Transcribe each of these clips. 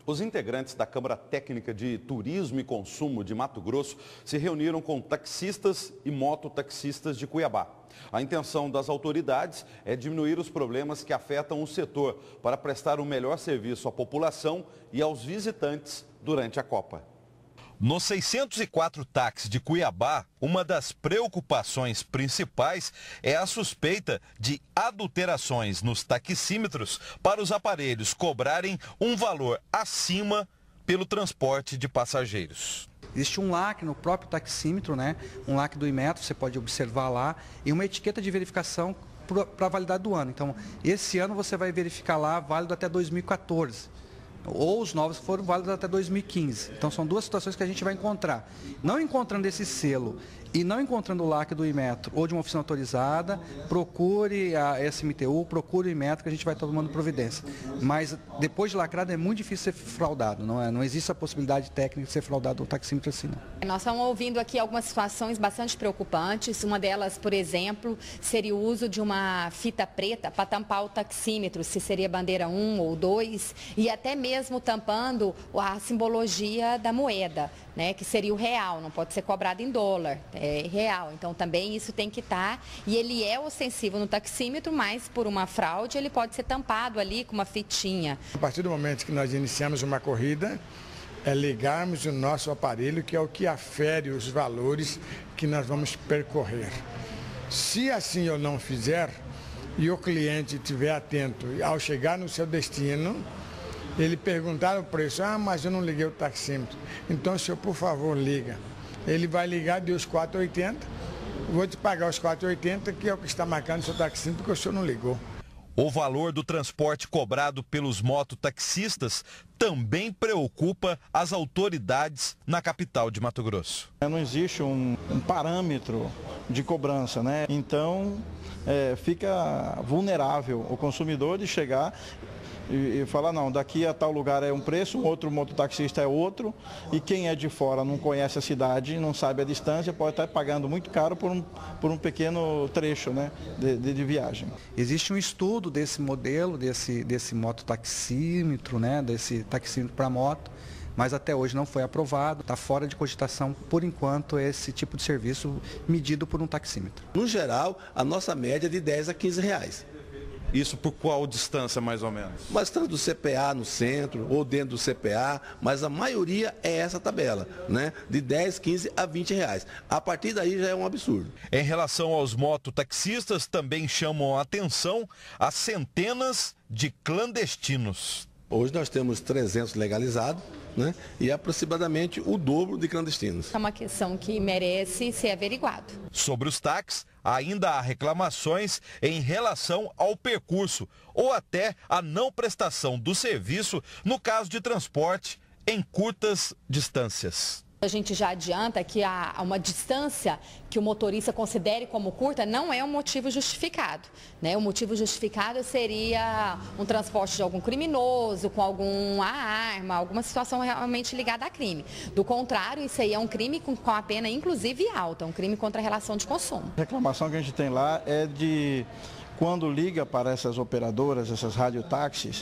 Os integrantes da Câmara Técnica de Turismo e Consumo de Mato Grosso se reuniram com taxistas e mototaxistas de Cuiabá. A intenção das autoridades é diminuir os problemas que afetam o setor para prestar um melhor serviço à população e aos visitantes durante a Copa. Nos 604 táxis de Cuiabá, uma das preocupações principais é a suspeita de adulterações nos taxímetros para os aparelhos cobrarem um valor acima pelo transporte de passageiros. Existe um lacre no próprio taxímetro, né? Um lacre do Inmetro, você pode observar lá, e uma etiqueta de verificação para a validade do ano. Então, esse ano você vai verificar lá, válido até 2014. Ou os novos foram válidos até 2015. Então, são duas situações que a gente vai encontrar. Não encontrando esse selo e não encontrando o lacre do Inmetro ou de uma oficina autorizada, procure a SMTU, procure o Inmetro, que a gente vai tomando providência. Mas, depois de lacrado, é muito difícil ser fraudado. Não existe a possibilidade técnica de ser fraudado o taxímetro assim, não. Nós estamos ouvindo aqui algumas situações bastante preocupantes. Uma delas, por exemplo, seria o uso de uma fita preta para tampar o taxímetro, se seria bandeira 1 ou 2, e até mesmo tampando a simbologia da moeda, né, que seria o real, não pode ser cobrado em dólar, é real. Então também isso tem que estar, e ele é ostensivo no taxímetro, mas por uma fraude ele pode ser tampado ali com uma fitinha. A partir do momento que nós iniciamos uma corrida, é ligarmos o nosso aparelho, que é o que afere os valores que nós vamos percorrer. Se assim eu não fizer, e o cliente estiver atento, ao chegar no seu destino, ele perguntar o preço, mas eu não liguei o taxímetro. Então, o senhor, por favor, liga. Ele vai ligar, deu os 4,80, vou te pagar os 4,80, que é o que está marcando o seu taxímetro, porque o senhor não ligou. O valor do transporte cobrado pelos mototaxistas também preocupa as autoridades na capital de Mato Grosso. Não existe um parâmetro de cobrança, né? Então, fica vulnerável o consumidor de chegar e falar, não, daqui a tal lugar é um preço, outro mototaxista é outro, e quem é de fora não conhece a cidade, não sabe a distância, pode estar pagando muito caro por um pequeno trecho, né, de viagem. Existe um estudo desse modelo, desse mototaxímetro, né, desse taxímetro para moto, mas até hoje não foi aprovado, está fora de cogitação, por enquanto, esse tipo de serviço medido por um taxímetro. No geral, a nossa média é de 10 a 15 reais. Isso por qual distância, mais ou menos? Bastante do CPA no centro ou dentro do CPA, mas a maioria é essa tabela, né? De 10, 15 a 20 reais. A partir daí já é um absurdo. Em relação aos mototaxistas, também chamam a atenção as centenas de clandestinos. Hoje nós temos 300 legalizados, né? E aproximadamente o dobro de clandestinos. É uma questão que merece ser averiguado. Sobre os táxis, ainda há reclamações em relação ao percurso ou até a não prestação do serviço no caso de transporte em curtas distâncias. A gente já adianta que uma distância que o motorista considere como curta não é um motivo justificado, né? O motivo justificado seria um transporte de algum criminoso, com alguma arma, alguma situação realmente ligada a crime. Do contrário, isso aí é um crime com a pena, inclusive, alta, um crime contra a relação de consumo. A reclamação que a gente tem lá é de... Quando liga para essas operadoras, essas radiotáxis,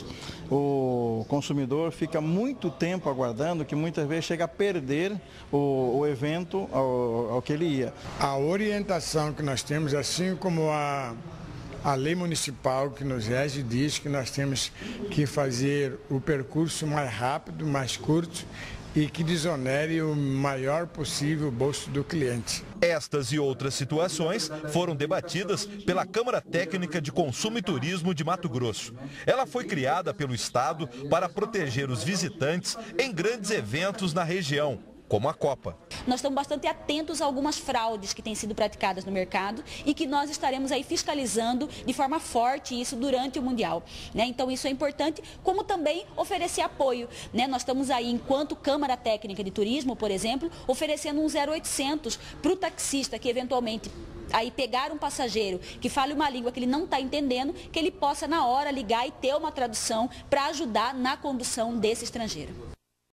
o consumidor fica muito tempo aguardando, que muitas vezes chega a perder o evento ao que ele ia. A orientação que nós temos, assim como a lei municipal que nos rege, diz que nós temos que fazer o percurso mais rápido, mais curto, e que desonere o maior possível o bolso do cliente. Estas e outras situações foram debatidas pela Câmara Técnica de Consumo e Turismo de Mato Grosso. Ela foi criada pelo Estado para proteger os visitantes em grandes eventos na região, como a Copa. Nós estamos bastante atentos a algumas fraudes que têm sido praticadas no mercado e que nós estaremos aí fiscalizando de forma forte isso durante o Mundial, né? Então isso é importante, como também oferecer apoio, né? Nós estamos aí, enquanto Câmara Técnica de Turismo, por exemplo, oferecendo um 0800 para o taxista que eventualmente aí pegar um passageiro que fale uma língua que ele não está entendendo, que ele possa na hora ligar e ter uma tradução para ajudar na condução desse estrangeiro.